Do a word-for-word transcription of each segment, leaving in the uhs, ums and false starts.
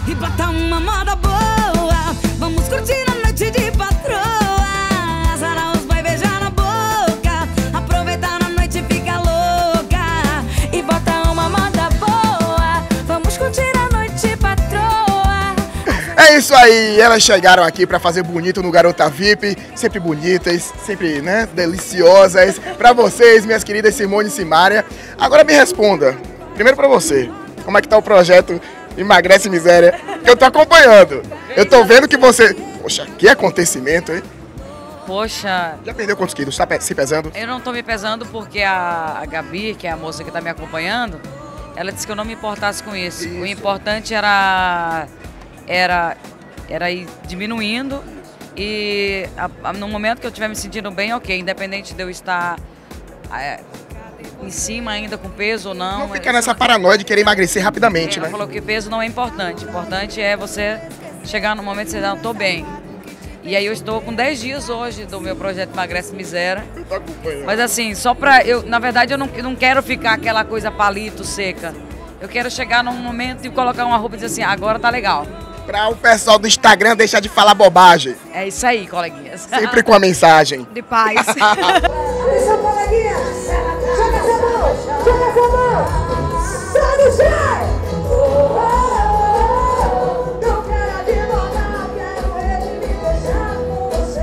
e bota uma moda boa. Vamos curtir a noite de patroa. Azar os vai beijar na boca. Aproveitar a noite e fica louca. E bota uma moda boa. Vamos curtir a noite, patroa. É isso aí, elas chegaram aqui pra fazer bonito no Garota V I P, sempre bonitas, sempre, né, deliciosas. Pra vocês, minhas queridas Simone e Simária. Agora me responda, primeiro pra você, como é que tá o projeto Emagrece Miséria, que eu tô acompanhando. Eu tô vendo que você... Poxa, que acontecimento, hein? Poxa... Já perdeu quantos quilos? Tá se pesando? Eu não tô me pesando porque a, a Gabi, que é a moça que tá me acompanhando, ela disse que eu não me importasse com isso. isso. O importante era... Era, era ir diminuindo e a, a, no momento que eu estiver me sentindo bem, ok, independente de eu estar é, em cima ainda com peso ou não. Não fica nessa paranoia de querer emagrecer rapidamente, ela né? falou que peso não é importante, o importante é você chegar no momento que você dizer, não, tô bem. E aí eu estou com dez dias hoje do meu projeto Emagrece Miséria. Eu tô acompanhando. Mas assim, só pra, eu, na verdade eu não, eu não quero ficar aquela coisa palito, seca. Eu quero chegar num momento e colocar uma roupa e dizer assim, agora tá legal. Pra o pessoal do Instagram deixar de falar bobagem. É isso aí, coleguinhas. Sempre com a mensagem. De paz. Atenção, coleguinha! Joga essa mão! Joga essa mão! Sai do chão! Não quero advogar, quero ele me deixar. Você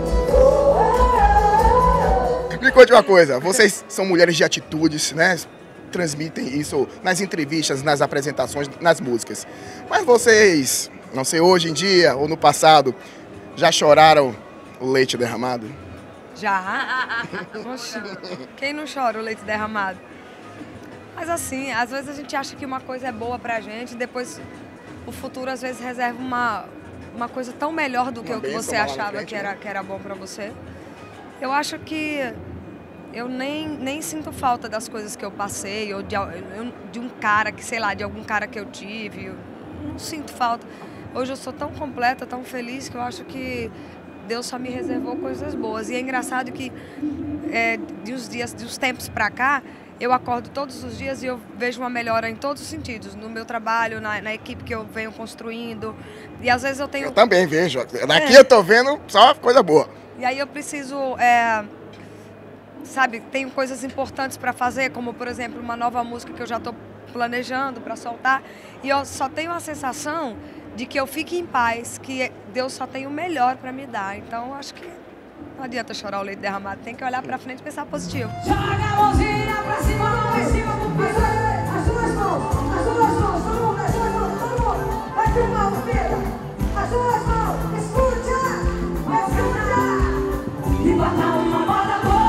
amor. Me conte uma coisa, vocês são mulheres de atitudes, né? Transmitem isso nas entrevistas, nas apresentações, nas músicas. Mas vocês, não sei, hoje em dia ou no passado, já choraram o leite derramado? Já. Poxa, quem não chora o leite derramado? Mas assim, às vezes a gente acha que uma coisa é boa pra gente, depois o futuro às vezes reserva uma, uma coisa tão melhor do que o que você achava que era, que era bom pra você. Eu acho que eu nem, nem sinto falta das coisas que eu passei, ou de, de um cara, que sei lá, de algum cara que eu tive. Eu não sinto falta. Hoje eu sou tão completa, tão feliz, que eu acho que Deus só me reservou coisas boas. E é engraçado que é, de uns dias, de uns tempos pra cá, eu acordo todos os dias e eu vejo uma melhora em todos os sentidos. No meu trabalho, na, na equipe que eu venho construindo. E às vezes eu tenho... Eu também vejo. Daqui é. eu tô vendo só coisa boa. E aí eu preciso... É, sabe, tenho coisas importantes para fazer, como, por exemplo, uma nova música que eu já estou planejando para soltar. E eu só tenho a sensação de que eu fique em paz, que Deus só tem o melhor para me dar. Então, acho que não adianta chorar o leite derramado, tem que olhar para frente e pensar positivo. Joga a mãozinha pra cima, mão em cima do peito. As duas mãos, as duas mãos, todo mundo, as duas mãos, todo mundo. Vai filmar o filho. As duas mãos, escuta, escuta. E bota uma moda boa.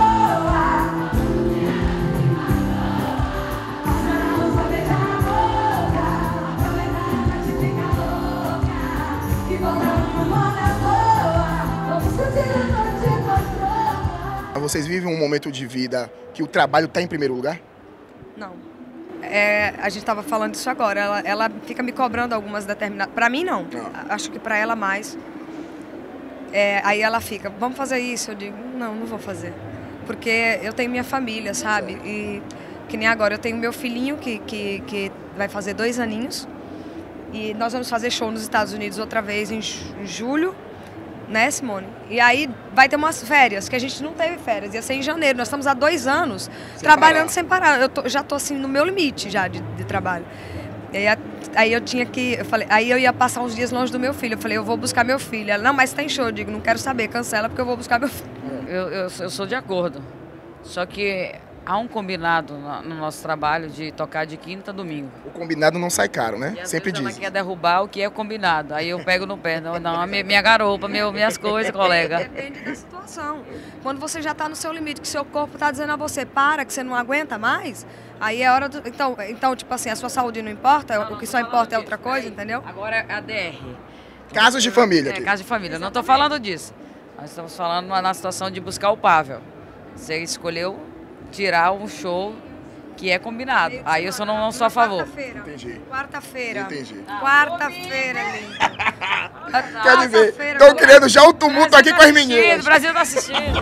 Vocês vivem um momento de vida que o trabalho está em primeiro lugar? Não. É, a gente estava falando disso agora. Ela, ela fica me cobrando algumas determinadas... Para mim, não. não. Acho que para ela, mais. É, aí ela fica, vamos fazer isso? Eu digo, não, não vou fazer. Porque eu tenho minha família, sabe? E que nem agora, eu tenho meu filhinho que, que, que vai fazer dois aninhos. E nós vamos fazer show nos Estados Unidos outra vez em julho. Né, Simone? E aí vai ter umas férias, que a gente não teve férias, ia ser em janeiro. Nós estamos há dois anos sem trabalhando parar. sem parar. Eu tô, já tô assim no meu limite já de, de trabalho. E aí, aí eu tinha que, eu falei, aí eu ia passar uns dias longe do meu filho. Eu falei, eu vou buscar meu filho. Ela, não, mas tem show. Eu digo, não quero saber, cancela porque eu vou buscar meu filho. Eu, eu, eu sou de acordo. Só que há um combinado no, no nosso trabalho de tocar de quinta a domingo. O combinado não sai caro, né? E Sempre diz. Ela quer derrubar o que é combinado. Aí eu pego no pé. Não, não minha, minha garupa, meu, minhas coisas, colega. Depende da situação. Quando você já está no seu limite, que seu corpo está dizendo a você, para, que você não aguenta mais, aí é hora do... Então, então então, tipo assim, a sua saúde não importa, não, o que só importa é outra disso. coisa, entendeu? Agora é a D R. Casos de família. É, aqui. casos de família. Exatamente. Não estou falando disso. Nós estamos falando na situação de buscar o Pável. Você escolheu tirar um show que é combinado. Aí eu só não, não sou a favor. Quarta-feira. Entendi. Quarta-feira. Entendi. Quarta-feira, linda. Quer dizer, estão criando já um tumulto aqui com as meninas. O Brasil tá assistindo.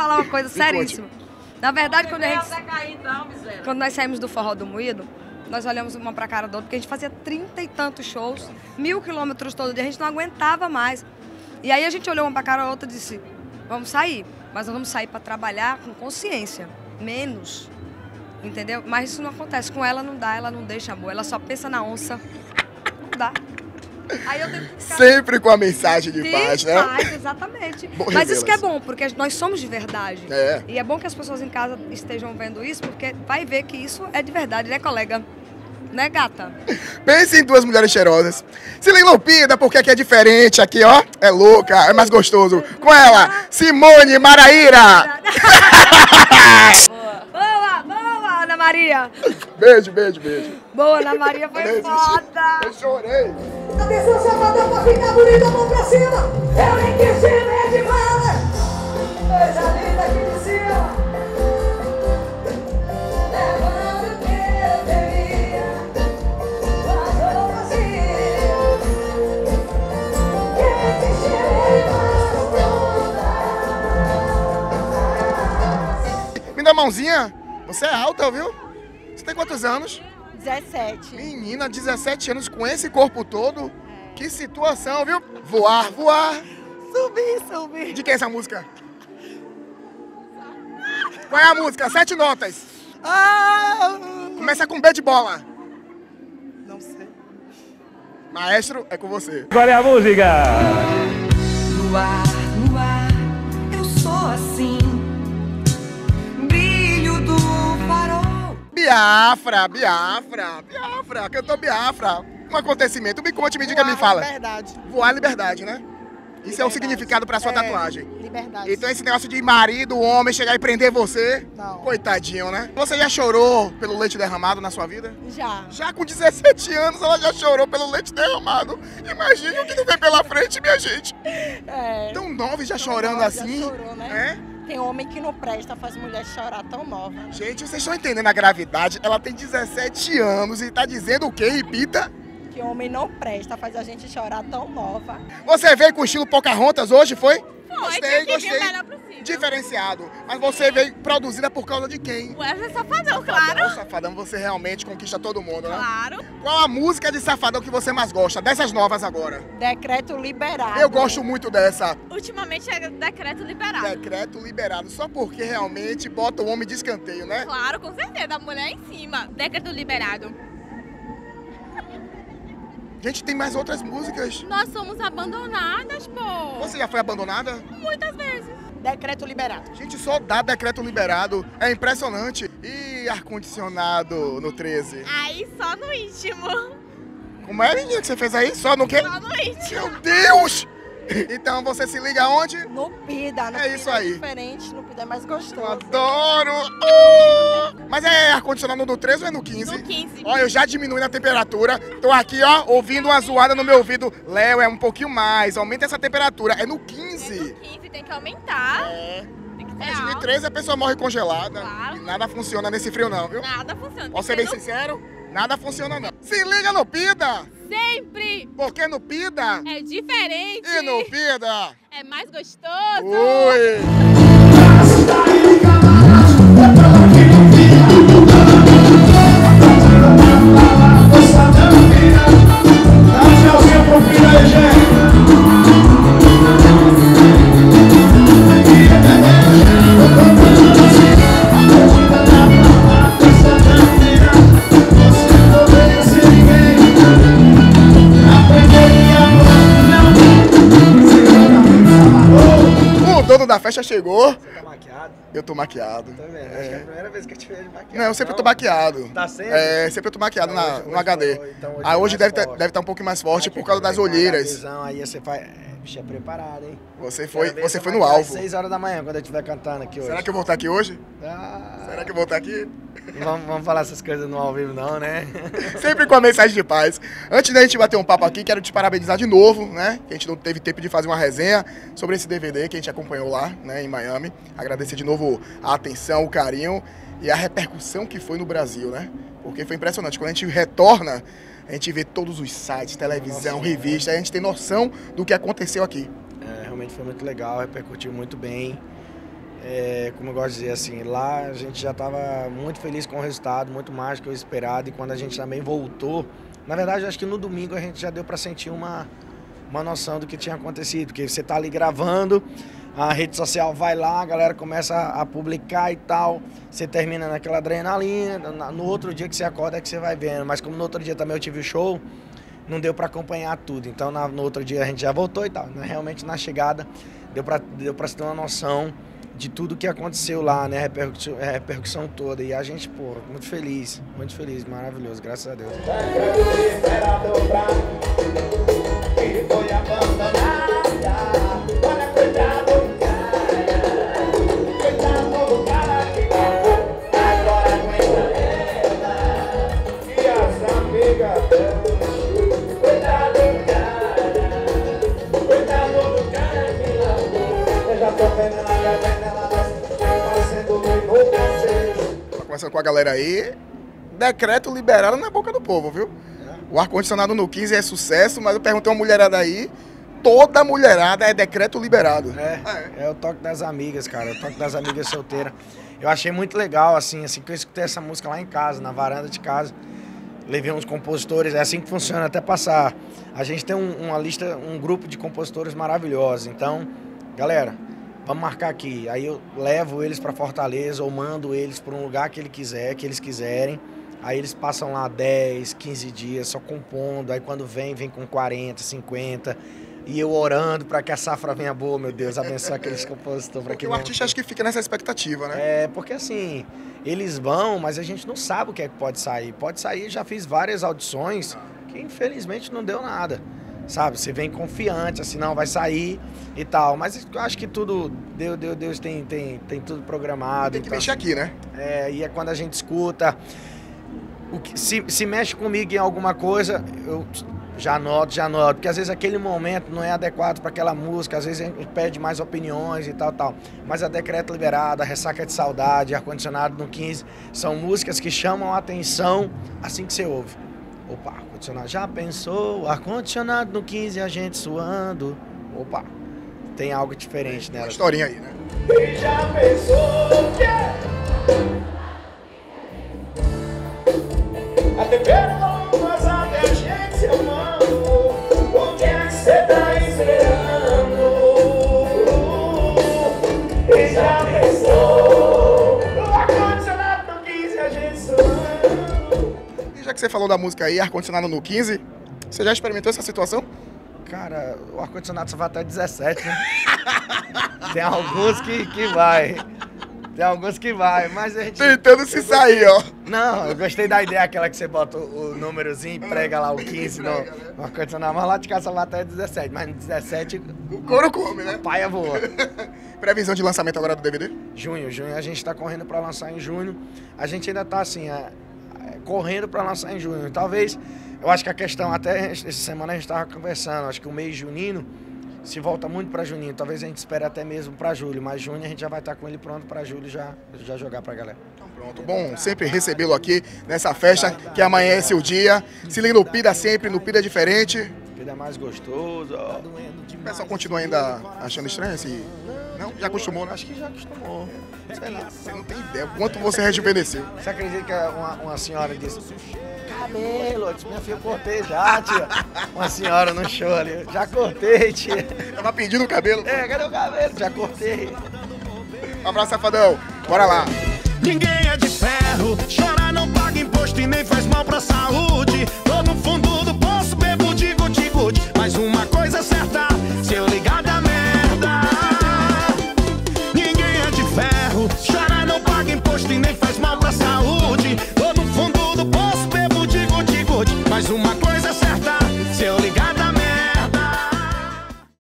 falar uma coisa seríssima. Na verdade, quando a gente... Até cair, então, miséria. Quando nós saímos do Forró do Moído, nós olhamos uma pra cara do outro, porque a gente fazia trinta e tantos shows, mil quilômetros todo dia, a gente não aguentava mais. E aí a gente olhou uma pra cara da outra e disse, vamos sair, mas nós vamos sair pra trabalhar com consciência, menos, entendeu? Mas isso não acontece, com ela não dá, ela não deixa amor, ela só pensa na onça, não dá. Aí eu tenho que ficar... Sempre com a mensagem de paz, né? Paz, exatamente. Bom, Mas isso que é revelação. bom, porque nós somos de verdade. É. E é bom que as pessoas em casa estejam vendo isso, porque vai ver que isso é de verdade, né, colega? Né, gata? Pense em duas mulheres cheirosas. Se liga Lupida, porque aqui é diferente. Aqui, ó, é louca, é mais gostoso. Com ela, Simone Maraíra. Boa, boa, Ana Maria. Beijo, beijo, beijo. Boa, Ana Maria, Eu foi resisti. foda. Eu chorei. Atenção, safadão, pra ficar bonita, mão pra cima. Eu nem quis te ver de mala. Coisa linda aqui de cima. Levando o que eu teria. Mas eu vazio. Quem te cheirei mais. Me dá a mãozinha. Você é alta, viu? Você tem quantos anos? dezessete. Menina, dezessete anos com esse corpo todo. Que situação, viu? Voar, voar. Subi, subi. De quem é essa música? Qual é a música? Sete notas. Ah, Começa com B de bola. não sei. Maestro, é com você. Qual é a música? No ar, no ar, eu sou assim. Brilho do farol. Biafra, Biafra, Biafra, cantou Biafra. Um acontecimento. Me conte, me diga, me fala. Liberdade. Voar liberdade, né? Isso é o Liberdade. significado pra sua É, tatuagem. Liberdade. Então esse negócio de marido, homem, chegar e prender você, Não. coitadinho, né? Você já chorou pelo leite derramado na sua vida? Já. Já com dezessete anos ela já chorou pelo leite derramado. Imagine o que não vem pela frente, minha gente. É. Tão nova e já Tão chorando nova, já assim. chorou, né? É? Tem homem que não presta, faz mulher chorar tão nova. Gente, vocês estão entendendo a gravidade? Ela tem dezessete anos e tá dizendo o quê? Repita. Que homem não presta, faz a gente chorar tão nova. Você veio com o estilo Pocahontas hoje, foi? Foi, Gostei, tinha que vir gostei. o melhor possível. Diferenciado. Mas você veio produzida por causa de quem? Wesley Safadão, Safadão, claro. Safadão, você realmente conquista todo mundo, né? Claro. Qual a música de Safadão que você mais gosta? Dessas novas agora. Decreto liberado. Eu gosto muito dessa. Ultimamente é decreto liberado. Decreto liberado. Só porque realmente bota o homem de escanteio, né? Claro, com certeza. A mulher em cima. Decreto liberado. Gente, tem mais outras músicas. Nós somos abandonadas, pô. Você já foi abandonada? Muitas vezes. Decreto liberado. Gente, só dá decreto liberado. É impressionante. E ar-condicionado no treze? Aí só no íntimo. Como é, menina, que você fez aí? Só no quê? Só no íntimo. Meu Deus! Então você se liga onde? No Pida. No É Pida isso aí. É diferente, no Pida é mais Eu gostoso. adoro! Oh! Mas é ar-condicionado no treze ou é no quinze? No quinze. Ó, eu já diminui a temperatura. Tô aqui, ó, ouvindo uma zoada no meu ouvido. Léo, é um pouquinho mais. Aumenta essa temperatura. É no É quinze. no quinze, tem que aumentar. É. Tem que ser Mas de alto. treze a pessoa morre congelada. Claro. E nada funciona nesse frio não, viu? Nada funciona. Posso Tem ser que bem no- sincero? Nada funciona não. Se liga no Pida! Sempre Porque no Pida é diferente. e no Pida... É mais gostoso. Ui! O dono da festa chegou. Você tá maquiado? Eu tô maquiado. Tá vendo? Acho que é a primeira vez que eu te vejo maquiado. Não, eu sempre tô maquiado. Tá sempre? É, sempre eu tô maquiado Então na, hoje- no hoje H D. foi- então hoje ah, foi hoje mais deve estar forte. deve tá um pouco mais forte Aqui por causa que eu das venho com olheiras. HDzão, Aí você faz. É, bicho, é preparado, hein? Você foi, Quero ver você você foi no maquiar alvo. às seis horas da manhã quando eu estiver cantando aqui hoje. Será que eu vou estar aqui hoje? Ah, Será que eu vou estar aqui? não vamos, vamos falar essas coisas no ao vivo, não, né? Sempre com a mensagem de paz. Antes da gente bater um papo aqui, quero te parabenizar de novo, né? Que a gente não teve tempo de fazer uma resenha sobre esse D V D que a gente acompanhou lá, né, em Miami. Agradecer de novo a atenção, o carinho e a repercussão que foi no Brasil, né? Porque foi impressionante. Quando a gente retorna, a gente vê todos os sites, televisão, Nossa, revista, a gente tem noção do que aconteceu aqui. É, realmente foi muito legal, repercutiu muito bem. É, como eu gosto de dizer assim, lá a gente já estava muito feliz com o resultado, muito mais do que o esperado. E quando a gente também voltou, na verdade eu acho que no domingo a gente já deu para sentir uma, uma noção do que tinha acontecido. Porque você tá ali gravando, a rede social vai lá, a galera começa a, a publicar e tal. Você termina naquela adrenalina, no outro dia que você acorda é que você vai vendo. Mas como no outro dia também eu tive o show, não deu para acompanhar tudo. Então na, no outro dia a gente já voltou e tal. Realmente na chegada deu para deu para se ter uma noção de tudo que aconteceu lá, né, a repercussão, a repercussão toda. E a gente, pô, muito feliz, muito feliz, maravilhoso, graças a Deus. Conversando com a galera aí, decreto liberado na boca do povo, viu? O ar-condicionado no quinze é sucesso, mas eu perguntei uma mulherada aí, toda mulherada é decreto liberado. É, é o toque das amigas, cara, o toque das amigas solteiras. Eu achei muito legal, assim, assim que eu escutei essa música lá em casa, na varanda de casa, levei uns compositores, é assim que funciona até passar. A gente tem um, uma lista, um grupo de compositores maravilhosos, então, galera, vamos marcar aqui. Aí eu levo eles para Fortaleza ou mando eles para um lugar que ele quiser, que eles quiserem. Aí eles passam lá dez, quinze dias só compondo. Aí quando vem, vem com quarenta, cinquenta. E eu orando para que a safra venha boa, meu Deus, abençoe aqueles compositores. Porque o artista acho que fica nessa expectativa, né? É, porque assim, eles vão, mas a gente não sabe o que é que pode sair. Pode sair, já fiz várias audições que infelizmente não deu nada. Sabe, você vem confiante, assim, não, vai sair e tal. Mas eu acho que tudo, Deus, Deus, Deus tem, tem, tem tudo programado. Tem que então, mexer aqui, né? É, e é quando a gente escuta, o que, se, se mexe comigo em alguma coisa, eu já noto, já noto. Porque às vezes aquele momento não é adequado para aquela música, às vezes a gente pede mais opiniões e tal, tal. Mas a Decreto Liberado, a Ressaca de Saudade, Ar-Condicionado no quinze, são músicas que chamam a atenção assim que você ouve. Opa, ar-condicionado, já pensou? Ar-condicionado no quinze, a gente suando. Opa, tem algo diferente nela. Uma historinha aí, né? E já pensou que até pelo mas até a gente se amando. O que é que você tá esperando? E já pensou? O ar-condicionado no quinze, a gente suando. Já que você falou da música aí, ar-condicionado no quinze, você já experimentou essa situação? Cara, o ar-condicionado só vai até dezessete, né? Tem alguns que, que vai. Tem alguns que vai, mas a gente... Tentando se sair, ó. Não, eu gostei da ideia, aquela que você bota o, o númerozinho e prega lá o quinze no, no ar-condicionado, mas lá de casa só vai até dezessete, mas no dezessete... O couro come, né? A paia voa. Previsão de lançamento agora do D V D? Junho, junho. A gente tá correndo pra lançar em junho. A gente ainda tá assim... É, correndo para lançar em junho. Talvez, eu acho que a questão, até essa semana a gente estava conversando, acho que o mês junino se volta muito para junho. Talvez a gente espere até mesmo para julho, mas junho a gente já vai estar com ele pronto para julho já, já jogar para a galera. Então pronto, bom sempre recebê-lo aqui nessa festa que amanhece o dia. Se liga no Pida sempre, no Pida diferente. Pida é mais gostoso. Ó. O pessoal continua ainda achando estranho esse... Não? Já acostumou, né? Acho que já acostumou. Sei lá. Você não tem ideia o quanto você rejuvenesceu. Você acredita que uma, uma senhora disse: cabelo, eu disse, minha filha, eu cortei já, tia. Uma senhora no show ali, já cortei, tia. Tava pedindo o cabelo. É, cadê o cabelo? Já cortei. Um abraço, safadão. Bora lá. Ninguém é de ferro, chora, não paga imposto e nem faz mal pra saúde. Tô no fundo do poço, bebo de guti-guti. Mas uma coisa é certa, se eu ligar da merda. Ninguém é de ferro, chora.